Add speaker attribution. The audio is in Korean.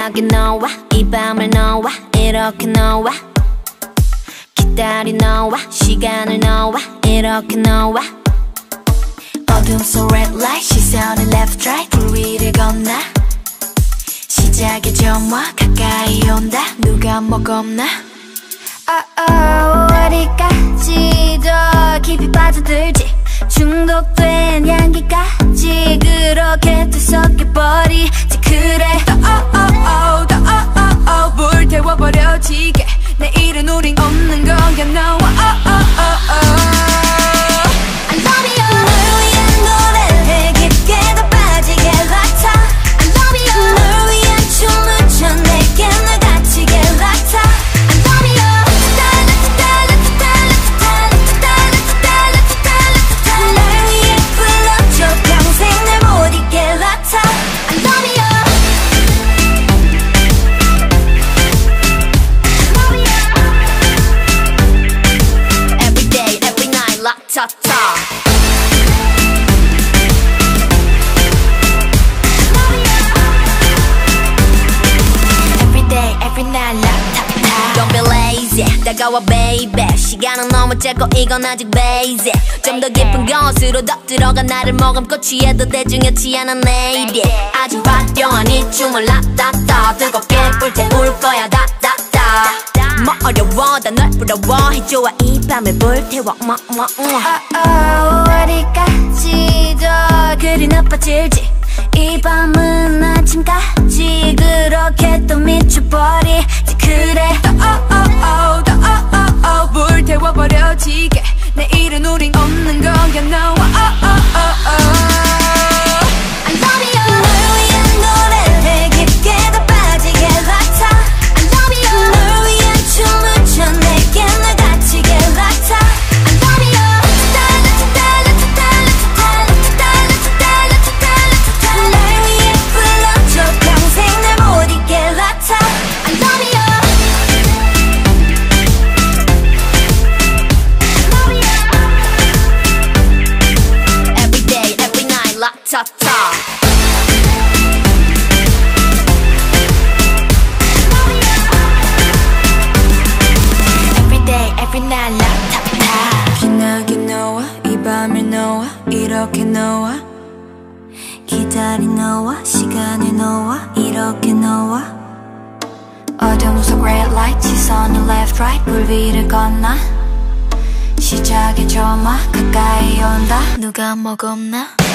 Speaker 1: 기나게 너와 이 밤을 너와 이렇게 너와 기다린 너와 시간을 너와 이렇게 너와 어둠 속 red light 시선을 left right 불 위를 건너 시작의 점화 가까이 온다 누가 뭐 겁나 어디까지 더 깊이 빠져들지 중독된 향기까지 그렇게 뒤섞여버리지 그래 더 불태워버려지게 내일은 우린 없는 거야 너와 I love you 널 위한 노래를 깊게 더 빠지게 latata I love you 널 위한 춤을 춰 내게 날 갇히게 latata I love you 날 위해 불러줘 평생 날 못 잊게 latata I love you Every day, every night latata Don't be lazy 다가와 baby 시간은 너무 짧고 이건 아직 basic 좀 더 깊은 곳으로 더 들어가 나를 머금고 취해도 대중이었지 않아 내일이 아주 화려한 이 춤을 라따따 뜨겁게 불태울 거야 다다다 뭐 어려워 다 널 부러워해 좋아 이 밤을 불태워 어디까지 더 그리 나빠질지 이 밤은 아침까지 그렇게 또 미쳐버리지 그래 더 불태워버려지게 내일은 우린 없는 거야 너와 I love you 널 위한 노래를 깊게 더 빠지게 latata I love you 널 위한 춤을 춰 내게 날 갇히게 latata I love you 날 위해 불러줘 평생 날 못 잊게 latata I love you Every day, every night latata Every day, every night latata 기나게 너와 이 밤을 너와 이렇게 너와 기다린 너와 시간을 너와 이렇게 너와 어둠 속 red light 시선을 left right 불 위를 건너 시작의 점화 가까이 온다 누가 뭐 겁나